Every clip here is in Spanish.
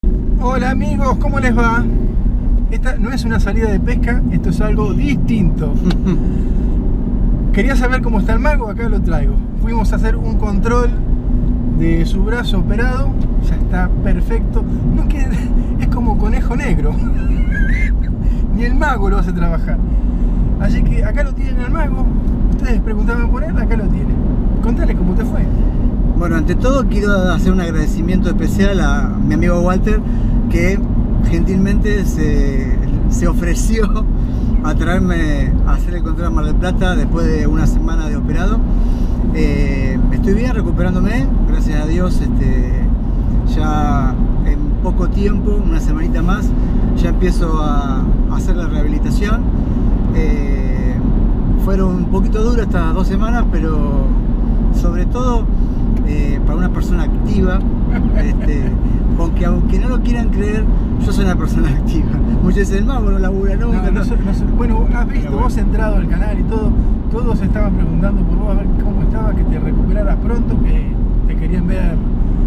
Hola amigos, ¿cómo les va? Esta no es una salida de pesca, esto es algo distinto. Quería saber cómo está el mago, acá lo traigo. Fuimos a hacer un control de su brazo operado, ya está perfecto. No queda, es como conejo negro. Ni el mago lo hace trabajar. Así que acá lo tienen al mago. Ustedes preguntaban por él, acá lo tienen. Contales cómo te fue. Bueno, ante todo quiero hacer un agradecimiento especial a mi amigo Walter, que gentilmente se ofreció a traerme a hacer el control a Mar del Plata después de una semana de operado. Estoy bien, recuperándome, gracias a Dios. Ya en poco tiempo, una semanita más, ya empiezo a hacer la rehabilitación. Fueron un poquito duras estas 2 semanas, pero sobre todo para una persona activa, porque aunque no lo quieran creer, yo soy una persona activa. Muchos dicen, el mago no labura nunca. Bueno, has visto, vos entrado al canal y todo, todos estaban preguntando por vos a ver cómo estaba, que te recuperaras pronto, que te querían ver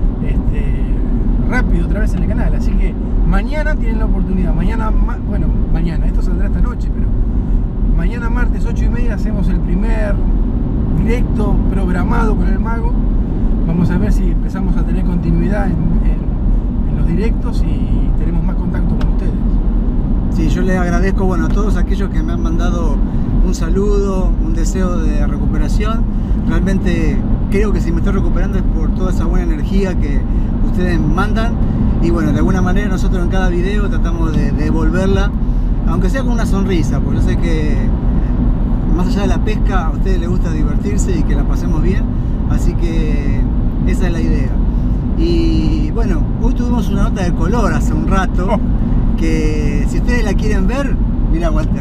rápido otra vez en el canal. Así que mañana tienen la oportunidad. Mañana, esto saldrá esta noche, pero mañana martes 8:30 hacemos el primer directo programado con el mago. Vamos a ver si empezamos a tener continuidad en los directos y tenemos más contacto con ustedes. Sí, yo les agradezco a todos aquellos que me han mandado un saludo, un deseo de recuperación. Realmente creo que si me estoy recuperando es por toda esa buena energía que ustedes mandan, y bueno, de alguna manera nosotros en cada video tratamos de devolverla, aunque sea con una sonrisa, porque yo sé que más allá de la pesca a ustedes les gusta divertirse y que la pasemos bien, así que esa es la idea. Y bueno, hoy tuvimos una nota de color hace un rato, que si ustedes la quieren ver, mira Walter.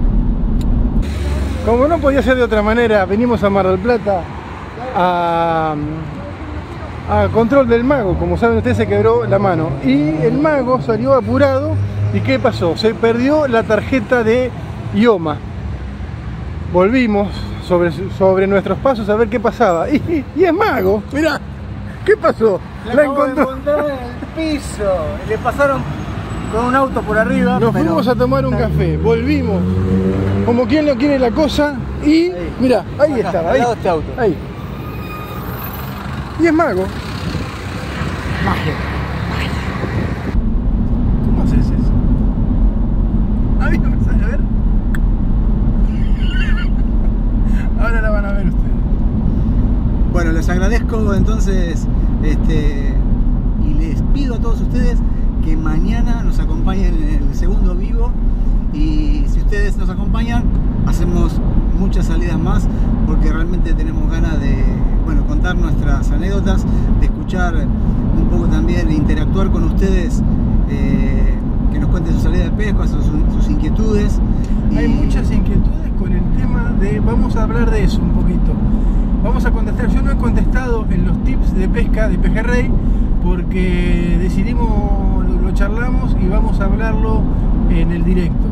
Como no podía ser de otra manera, venimos a Mar del Plata a control del mago. Como saben ustedes, se quebró la mano y el mago salió apurado. ¿Y qué pasó? Se perdió la tarjeta de IOMA. Volvimos sobre nuestros pasos a ver qué pasaba. Y es mago, mirá, ¿qué pasó? La encontró en el piso. Le pasaron con un auto por arriba. Nos fuimos a tomar un café, volvimos, como quien no quiere la cosa, y mirá, ahí estaba, ahí, este auto. Ahí. Y es mago. Magia. ¿Cómo haces eso? A mí no me sale, a ver. Ahora la van a ver ustedes. Bueno, les agradezco entonces, y les pido a todos ustedes que mañana nos acompañen en el segundo vivo, y si ustedes nos acompañan hacemos muchas salidas más, porque realmente tenemos ganas de contar nuestras anécdotas, de escuchar un poco también, de interactuar con ustedes, que nos cuenten sus salidas de pesca, sus inquietudes. Hay muchas inquietudes con el tema de, vamos a hablar de eso un poquito. Vamos a contestar, yo no he contestado en los tips de pesca de Pejerrey, porque decidimos, lo charlamos y vamos a hablarlo en el directo.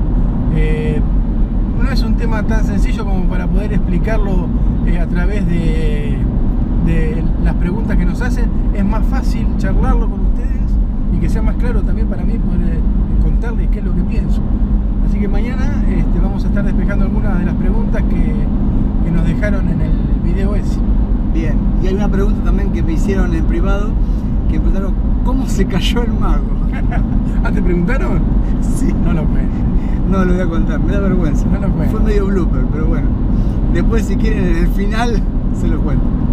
No es un tema tan sencillo como para poder explicarlo a través de las preguntas que nos hacen. Es más fácil charlarlo con ustedes y que sea más claro también para mí poder contarles qué es lo que pienso. Así que mañana vamos a estar despejando algunas de las preguntas que nos dejaron en el video ese. Bien, y hay una pregunta también que me hicieron en privado, que me preguntaron ¿cómo se cayó el mago? ¿Ah, te preguntaron? Sí. No lo cuento. No lo voy a contar, me da vergüenza. No lo cuento. Fue medio blooper, pero bueno. Después si quieren en el final se lo cuento.